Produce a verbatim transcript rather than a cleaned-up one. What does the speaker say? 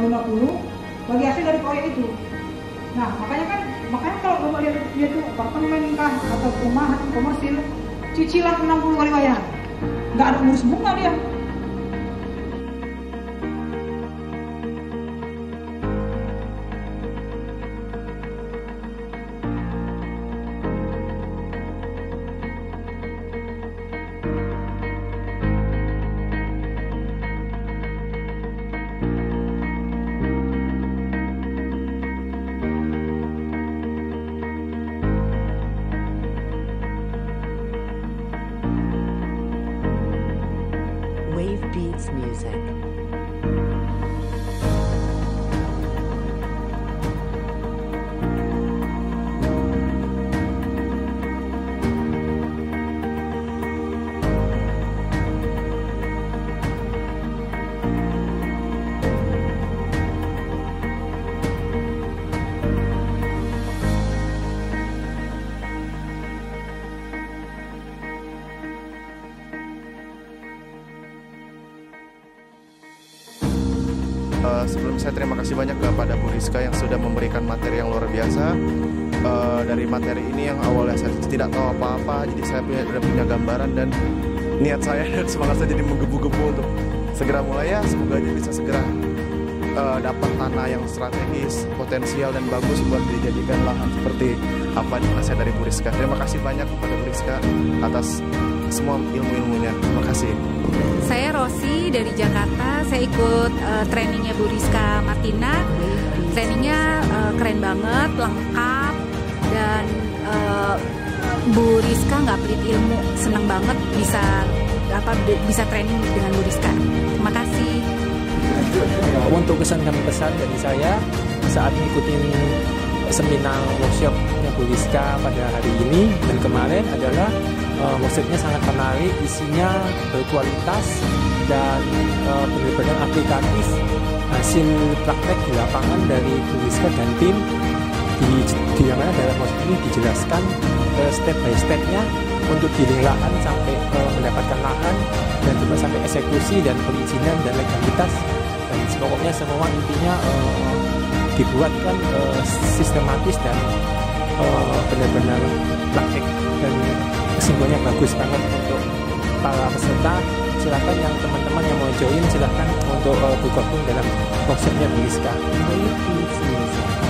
lima puluh bagi hasil dari proyek itu. Nah, makanya kan, makanya kalau Bapak lihat dia itu apartemen kah atau perumahan komersil, cicilan enam puluh kali bayar. Nggak ada ngurus bunga dia. Wave Beats Music. Uh, sebelum saya terima kasih banyak kepada Bu Rizka yang sudah memberikan materi yang luar biasa. Uh, dari materi ini yang awalnya saya tidak tahu apa-apa, jadi saya punya, sudah punya gambaran dan niat saya dan semangat saya jadi menggebu-gebu untuk segera mulai ya. Semoga aja bisa segera uh, dapat tanah yang strategis, potensial dan bagus buat dijadikan lahan seperti apa yang saya dari Bu Rizka. Terima kasih banyak kepada Bu Rizka atas semua ilmu-ilmunya. Terima kasih. Saya Rosi dari Jakarta. Saya ikut uh, trainingnya Bu Rizka Martina. Trainingnya uh, keren banget, lengkap, dan uh, Bu Rizka nggak pelit ilmu. Senang banget bisa apa bisa training dengan Bu Rizka. Terima kasih. Untuk kesan dan pesan dari saya saat mengikuti seminar workshopnya Bu Rizka pada hari ini dan kemarin adalah uh, maksudnya sangat menarik, isinya berkualitas dan uh, benar-benar aplikatif. Hasil praktek di lapangan dari Bu Rizka dan tim di, di mana dalam workshop ini dijelaskan uh, step by stepnya untuk giling lahan sampai uh, mendapatkan lahan dan juga sampai eksekusi dan perizinan dan legalitas, dan pokoknya semua intinya uh, dibuatkan uh, sistematis dan uh, benar-benar praktik, dan kesimpulannya bagus banget untuk para peserta. Silakan yang teman-teman yang mau join, silakan untuk uh, bergabung dalam workshopnya Bu Rizka. Wave Beats Music.